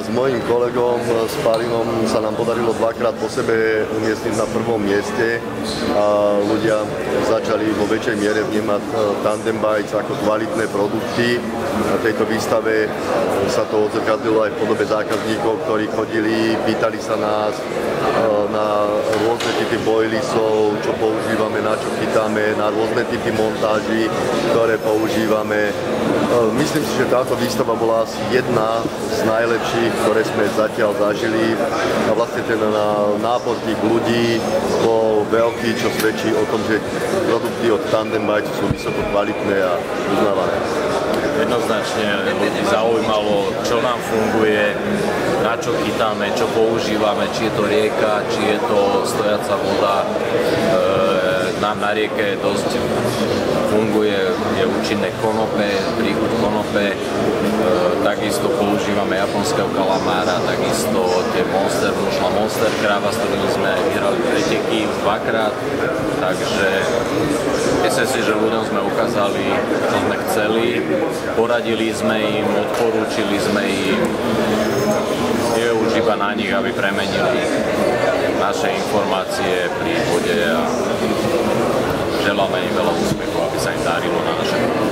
s mojím kolegom, s Palinom, sa nám podarilo dvakrát po sebe umiestniť na prvom mieste a ľudia začali vo väčšej miere vnímať Tandem Bikes ako kvalitné produkty. Na tejto výstave sa to odzrkadlilo aj v podobe zákazníkov, ktorí chodili, pýtali sa nás na rôzne typy boilisov, čo používame, na čo chytáme, na rôzne typy montáží, ktoré používame. Myslím si, že táto výstava bola asi jedna z najlepších, ktoré sme zatiaľ zažili a vlastne ten nápor tých ľudí bol veľký, čo svedčí o tom, že produkty od Tandem Bikes sú vysoko kvalitné a uznávané. Jednoznačne ľudí zaujímalo, čo nám funguje, na čo chytáme, čo používame, či je to rieka, či je to stojaca voda. Nám na rieke dosť funguje, je účinné konope, príchuť konope, takisto používame japonského kalamára, takisto tie Monster kráva, s ktorými sme aj vyhrali preteky dvakrát, takže myslím si, že ľuďom sme ukázali, čo sme chceli, poradili sme im, odporúčili sme im, je už iba na nich, aby premenili naše informácie pri vode a želáme im veľa úspechu, aby sa im darilo na našem